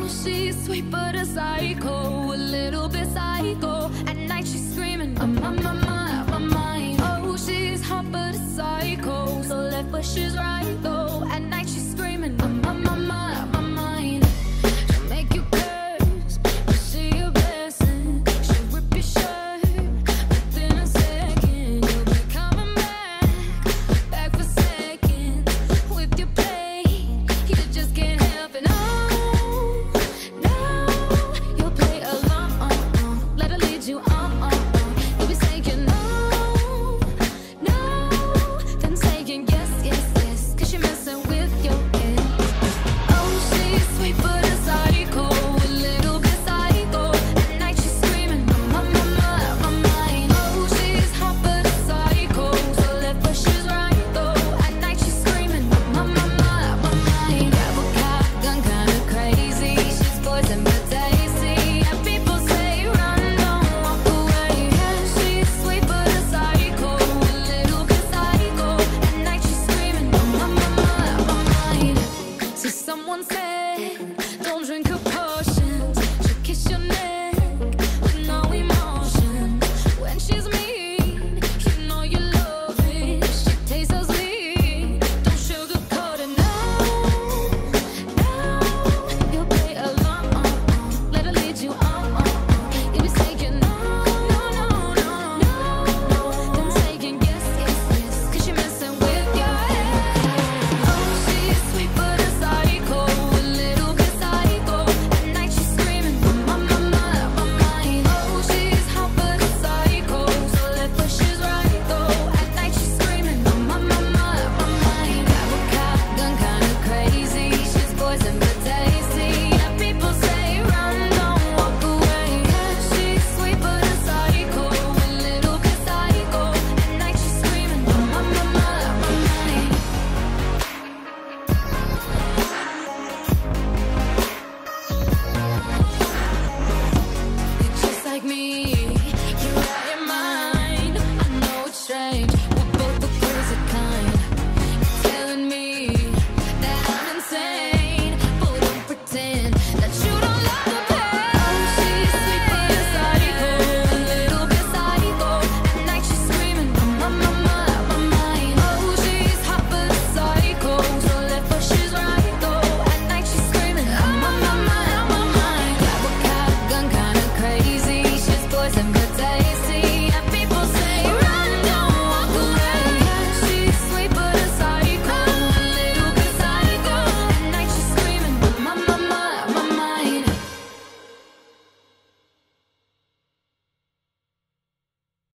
she's sweet but a psycho, a little bit psycho. At night she's screaming, I'm on my mind. Oh, she's hot but a psycho, so left but she's right though. At night she's screaming, I'm on my mind. She'll make you curse, but she a blessing. She'll rip your shirt within a second. You'll be coming back for seconds with your play. You just can't help it. Oh, no, you'll play along. Let her lead you on. You'll be saying no, no, then saying yes, 'cause you're messing with your head. Oh, she's sweet but a psycho, a little bit psycho. At night she's screaming, I'm on my mind. Oh, she's hot but a psycho, so left but she's right though. At night she's screaming, I'm on my mind. Grab a gun, kinda crazy. She's poison but tasty. And people say run, don't walk away. Yeah, she's sweet but a psycho, a little bit psycho. At night she's screaming, I'm on my mind. So someone said, don't drink